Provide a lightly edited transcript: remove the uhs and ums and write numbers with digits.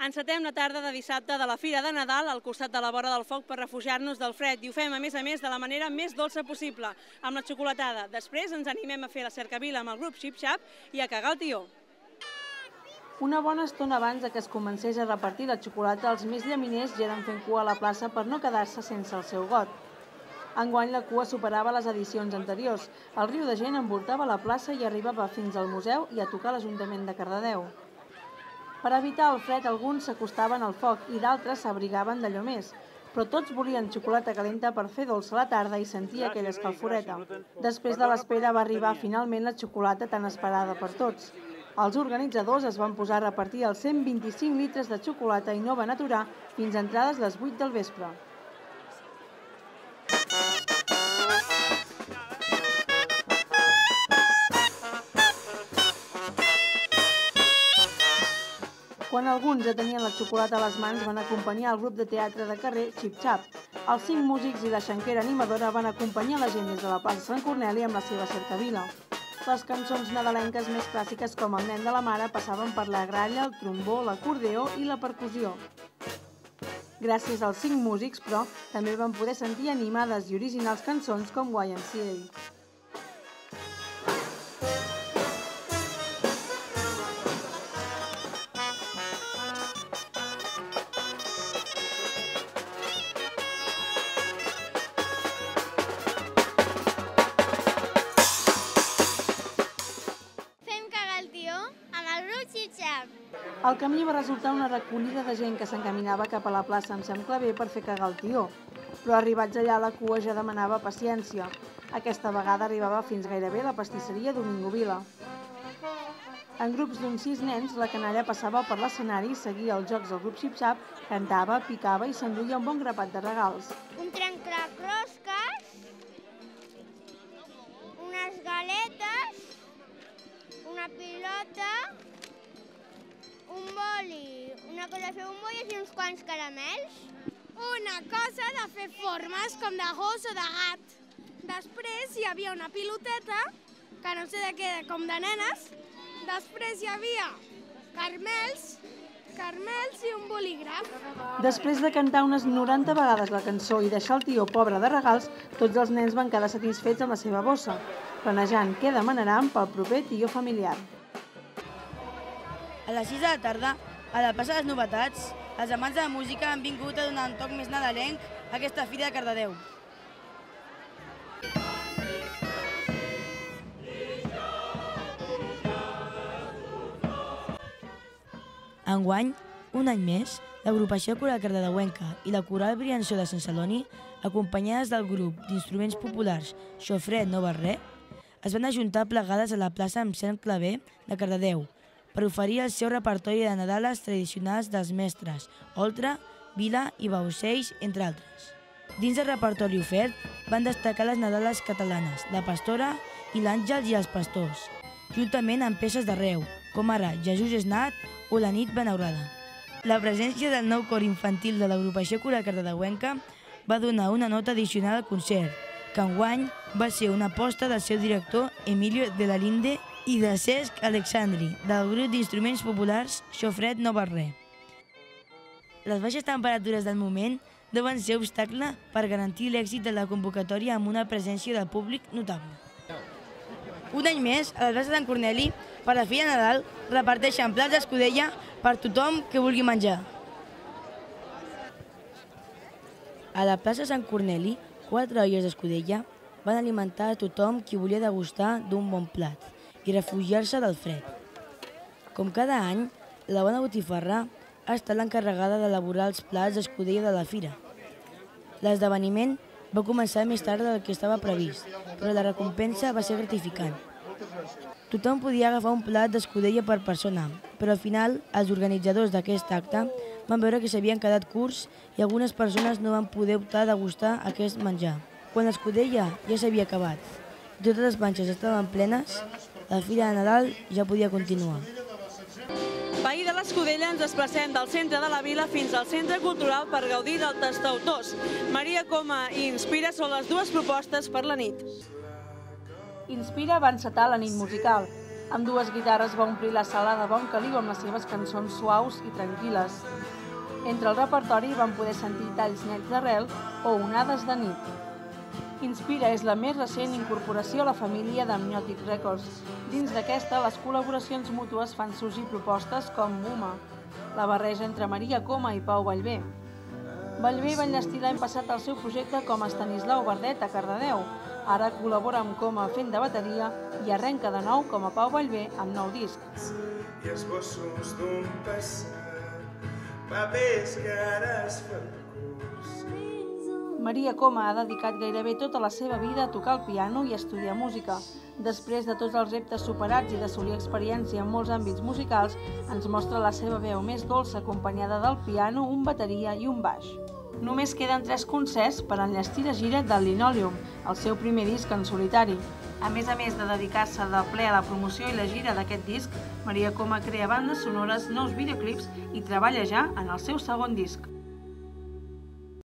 Encetem la tarda de dissabte de la Fira de Nadal al costat de la vora del foc per refugiar-nos del fred i ho fem, a més, de la manera més dolça possible, amb la xocolatada. Després ens animem a fer la cercavila amb el grup Xip Xap i a cagar el tió. Una bona estona abans que es comencés a repartir la xocolata, els més llaminers ja eren fent cua a la plaça per no quedar-se sense el seu got. Enguany la cua superava les edicions anteriors. El riu de gent envoltava la plaça i arribava fins al museu i a tocar l'Ajuntament de Cardedeu. Per evitar el fred, alguns s'acostaven al foc i d'altres s'abrigaven d'allò més. Però tots volien xocolata calenta per fer dolça a la tarda i sentir aquella escalforeta. Després de l'espera va arribar finalment la xocolata tan esperada per tots. Els organitzadors es van posar a repartir els 125 litres de xocolata i no van aturar fins a entrades les 8 del vespre. Quan alguns ja tenien la xocolata a les mans, van acompanyar el grup de teatre de carrer Xip Xap. Els 5 músics i la xanquera animadora van acompanyar la gent des de la plaça Sant Corneli amb la seva cercavila. Les cançons nadalenques més clàssiques com El nen de la mare passaven per la gralla, el trombó, l'acordeó i la percussió. Gràcies als 5 músics, però, també van poder sentir animades i originals cançons com YMCA. El camí va resultar una recollida de gent que s'encaminava cap a la plaça amb Sant Claver per fer cagar el tió. Però arribats allà la cua ja demanava paciència. Aquesta vegada arribava fins gairebé a la pastisseria Domingo Vila. En grups d'uns 6 nens, la canalla passava per l'escenari, seguia els jocs del grup Xip Xap, cantava, picava i s'enduia un bon grapat de regals. Un trencaclosques, unes galetes, una pilota, un boli, una cosa de fer bombolles i uns quants caramels. Una cosa de fer formes com de gos o de gat. Després hi havia una piloteta, que no sé de què, com de nenes. Després hi havia carmels i un bolígraf. Després de cantar unes 90 vegades la cançó i deixar el tió pobre de regals, tots els nens van quedar satisfets amb la seva bossa, planejant què demanaran pel proper tió familiar. A les 6 de la tarda, a la plaça de les Novetats, els amants de la música han vingut a donar un toc més nadalenc a aquesta Fira de Cardedeu. Enguany, un any més, l'agrupació coral cardedeuenca i la coral Briançó de Sant Celoni, acompanyades del grup d'instruments populars Xofret no Barrer, es van ajuntar plegades a la plaça amb Sant Claver de Cardedeu per oferir el seu repertori de nadales tradicionals dels mestres, Oltra, Vila i Baucells, entre altres. Dins del repertori ofert van destacar les nadales catalanes, la Pastora i l'Àngels i els Pastors, juntament amb peces d'arreu, com ara Jesús és nat o La nit benaurada. La presència del nou cor infantil de l'agrupació coral cardedeuenca va donar una nota addicional al concert, que enguany va ser una aposta del seu director Emilio de la Linde i de Cesc Alexandri, del grup d'instruments populars Xofret no Barrer. Les baixes temperatures del moment no van ser obstacle per garantir l'èxit de la convocatòria amb una presència del públic notable. Un any més, a la plaça Sant Corneli, per la Fira de Nadal, reparteixen plats d'escudella per tothom que vulgui menjar. A la plaça Sant Corneli, 4 olles d'escudella van alimentar a tothom qui volia degustar d'un bon plat i refugiar-se del fred. Com cada any, la bona botifarra ha estat l'encarregada d'elaborar els plats d'escudella de la fira. L'esdeveniment va començar més tard del que estava previst, però la recompensa va ser gratificant. Tothom podia agafar un plat d'escudella per persona, però al final els organitzadors d'aquest acte van veure que s'havien quedat curts i algunes persones no van poder optar a degustar aquest menjar. Quan l'escudella ja s'havia acabat i totes les panxes estaven plenes, la Fira de Nadal ja podia continuar. Veí de l'Escudella, ens desplacem del centre de la vila fins al centre cultural per gaudir del Tastautors. Maria Coma i Inspira són les dues propostes per la nit. Inspira va encetar la nit musical. Amb dues guitarres va omplir la sala de bon caliu amb les seves cançons suaus i tranquil·les. Entre el repertori van poder sentir Talls nets d'arrel o Onades de nit. Inspira és la més recent incorporació a la família d'Amniotic Records. Dins d'aquesta, les col·laboracions mútues fan sorgir propostes com Muma, la barreja entre Maria Coma i Pau Vallvé. Vallvé va enllestir l'any passat el seu projecte com a Estanislau Verdet a Cardedeu. Ara col·labora amb Coma fent de bateria i arrenca de nou com a Pau Vallvé amb nou disc. I esbossos d'un passat, papers que ara es fan curs. Maria Coma ha dedicat gairebé tota la seva vida a tocar el piano i a estudiar música. Després de tots els reptes superats i d'assolir experiència en molts àmbits musicals, ens mostra la seva veu més dolça acompanyada del piano, un bateria i un baix. Només queden 3 concerts per enllestir la gira del Linoleum, el seu primer disc en solitari. A més de dedicar-se de ple a la promoció i la gira d'aquest disc, Maria Coma crea bandes sonores, nous videoclips i treballa ja en el seu segon disc.